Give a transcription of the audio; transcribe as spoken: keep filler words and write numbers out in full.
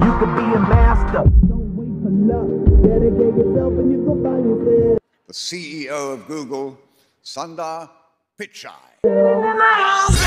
You could be a master. Don't wait for luck. Dedicate yourself and you go find yourself. The C E O of Google, Sundar Pichai.